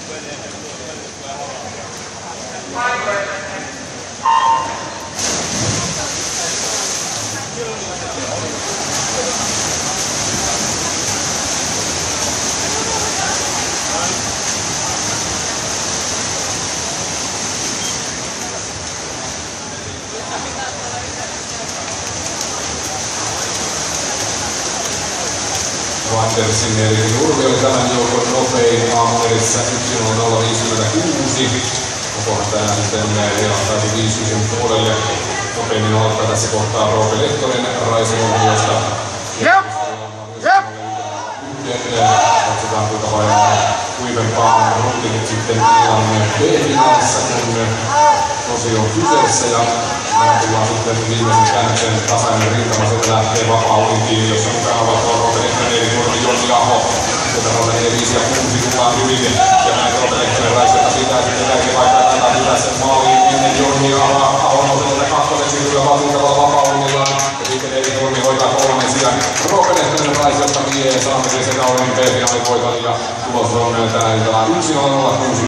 Wandersin eli Nurmi oli tämän joukon nopein aamun edessä 1.00.56. Onkohan tänään sitten heilattaisi 50 puolelle. Nopeimmin aloittaa tässä kohtaa Roope Lehtonen Raisilonviosta. Katsotaan kuinka paljon kuivempaa ruuti nyt sitten illan B-finaalissa, kun tosi on kyseessä. Ja tullaan sitten viimeisen käännöksen tasainen rintama, sieltä lähtee vapaa-uintiin, jossa mukana ovat Roope Lehtonen, Erik Nurmi, Jonni Aho. Sieltä Roope 4, 5 ja 6 tullaan hyvin. Ja näin Roope Lehtonen Raisilta siitä sitten jälkeenvaihtaa tätä hyvää sen maaliin ennen Jonni Aho nousee tätä kakkoseksi kyllä valtuutavalla vapaa-uinnillaan. Ja sitten Erik Nurmi hoitaa kolmannen sijaan. Roope Lehtonen Raisilta vie saamisen sekä Oulun B-finaalin voiton ja tulos on tänä iltana 1.00.6.